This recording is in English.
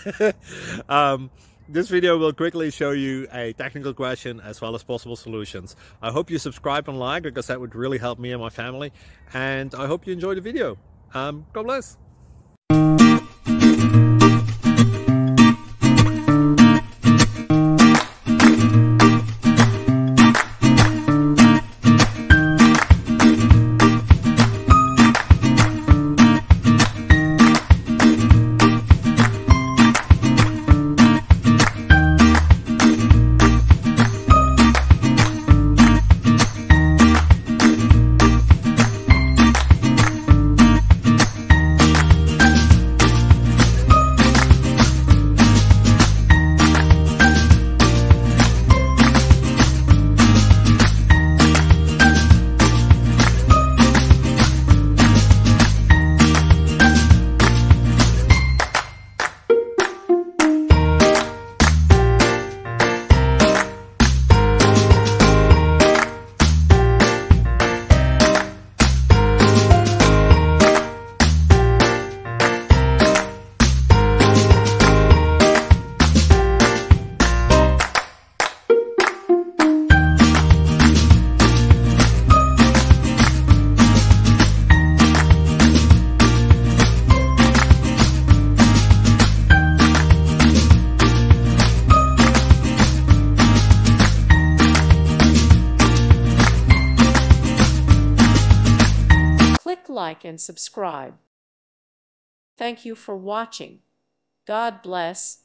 This video will quickly show you a technical question as well as possible solutions. I hope you subscribe and like, because that would really help me and my family. And I hope you enjoy the video. God bless. Click like and subscribe. Thank you for watching. God bless.